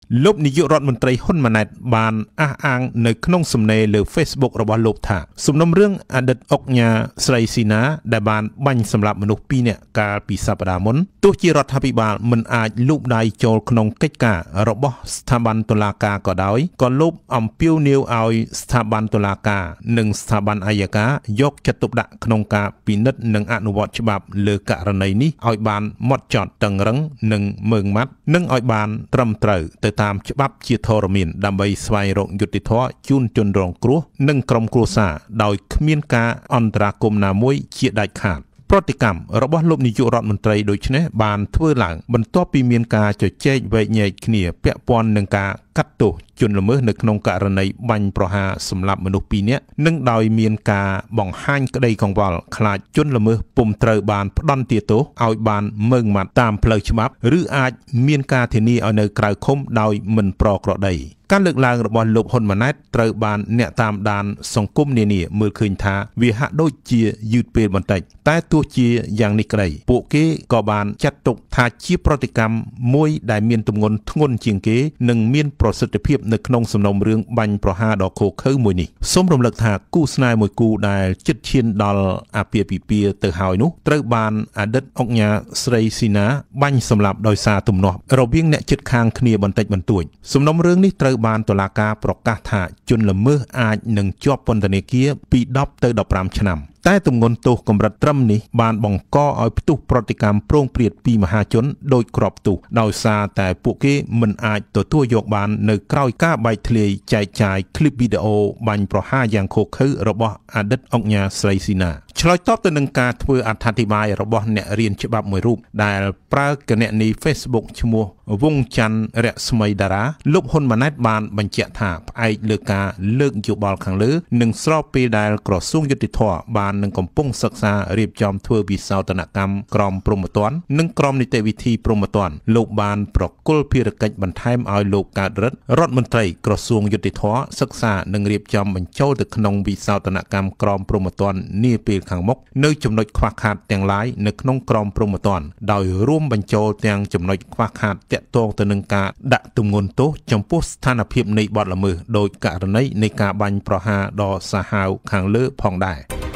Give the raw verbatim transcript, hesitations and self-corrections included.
លោកនាយករដ្ឋមន្ត្រីហ៊ុនម៉ាណែតបានអះអាងនៅក្នុងសំណេរលើ Facebook របស់លោកថាសំណុំរឿងអតីតអុកញ៉ាស្រីស៊ីណាដែលបានបាញ់សម្លាប់មនុស្សពីរនាក់កាលពីសប្តាហ៍មុនទោះជារដ្ឋាភិបាលមិនអាចលូកដៃចូលក្នុងកិច្ចការរបស់ស្ថាប័នតុលាការក៏ដោយក៏លោកអំពាវនាវឲ្យស្ថាប័នតុលាការនិងស្ថាប័នអัยការយកចិត្តទុកដាក់ក្នុងការពិនិត្យនិងអនុវត្តច្បាប់លើករណីនេះឲ្យបានម៉ត់ចត់តឹងរឹងនិងម៉ឺងម៉ាត់និងឲ្យបានត្រឹមត្រូវទៅតាមច្បាប់ជាធរមានដើម្បីស្វែងរកយុត្តិធម៌ជូនជនរងគ្រោះនិងក្រុមគ្រួសារដោយគ្មានការអន្តរាគមន៍ណាមួយជាដាច់ខាតប្រតិកម្មរបស់លោកនាយករដ្ឋមន្ត្រីដូចនេះបានធ្វើឡើងបន្ទាប់ពីមានការជជែកវែកញែកគ្នាពាក់ព័ន្ធនឹងការកាត់ទោសជនល្មើសនៅក្នុងករណីបាញ់ប្រហារសម្លាប់មនុស្សពីរនាក់និងដោយមានការបង្ហាញក្តីកង្វល់ខ្លាចជនល្មើសពុំត្រូវបានផ្ដន្ទាទោសឲ្យបានម៉ឺងម៉ាត់តាមផ្លូវច្បាប់ឬអាចមានការធានាឲ្យនៅក្រៅឃុំដោយមិនប្រក្រតីការលើកឡើងរបស់លោកហ៊ុនម៉ាណែតត្រូវបានអ្នកតាមដានសង្គមនានាមើលឃើញថាវាហាក់ដូចជាយឺតពេលបន្តិចតែទោះជាយ៉ាងនេះក្តីពួកគេក៏បានចាត់ទុកថាជាប្រតិកម្មមួយដែលមានទម្ងន់ធ្ងន់ជាងគេនិងមានប្រសិទ្ធភាពនៅក្នុងសំណុំរឿងបាញ់ប្រហារដ៏ឃោរឃៅមួយនេះសូមរំលឹកថាគូស្នេហ៍មួយគូដែលជិតឈានដល់អាពាហ៍ពិពាហ៍ទៅហើយនោះត្រូវបានអតីតអុកញ៉ាស្រីស៊ីណាបាញ់សម្លាប់ដោយសារទំនាស់រវាងអ្នកជិតខាងគ្នាបន្តិចបន្តួចសំណុំរឿងនេះត្រូវបានតុលាការប្រកាសថាជនល្មើសអាចនឹងជាប់ពន្ធនាគារពីដប់ទៅដប់ប្រាំឆ្នាំតែទម្ងន់ទោសកម្រិតត្រឹមនេះបានបង្កឲ្យផ្ទុះប្រតិកម្មប្រងព្រាតពីមហាជនដោយក្របផ្ទុះដោយសារតែពួកគេមិនអាចទទួលយកបាននៅក្រោយការបែកធ្លាយចែកចាយคลิปវីដេអូបាញ់ប្រហារយ៉ាងឃោរឃៅរបស់អតីតអុកញ៉ាស្រីស៊ីណាឆ្លើយតបទៅនឹងការធ្វើអត្ថាធិប្បាយរបស់អ្នករៀនច្បាប់មួយរូបដែលប្រើគណនី Facebook ឈ្មោះវងច័ន្ទរស្មីតារាលោកហ៊ុនម៉ាណែតបានបញ្ជាក់ថាផ្អែកលើការលើកយោបល់ខាងលើនិងស្របពេលដែលក្រសួងយុតិធម៌បាននឹងកំពុងសិក្សារៀបចំធ្វើវិសោធនកម្មក្រមព្រហ្មទណ្ឌនិងក្រមនីតិវិធីព្រហ្មទណ្ឌលោកបានប្រគល់ភារកិច្ចបន្ថែមឲ្យលោកកើតរិទ្ធរដ្ឋមន្ត្រីក្រសួងយុតិធម៌សិក្សានិងរៀបចំបញ្ចូលទៅក្នុងវិសោធនកម្មក្រមព្រហ្មទណ្ឌនាពេលខាងមុខនៅចំណុចខ្វះខាតទាំងឡាយនៅក្នុងក្រមព្រហ្មទណ្ឌដោយរួមបញ្ចូលទាំងចំណុចខ្វះខាតទាក់ទងទៅនឹងការដាក់ទម្ងន់ទោសចំពោះស្ថានភាពនៃបទល្មើសដោយករណីនៃការបាញ់ប្រហារដ៏សាហាវខាងលើផងដែរ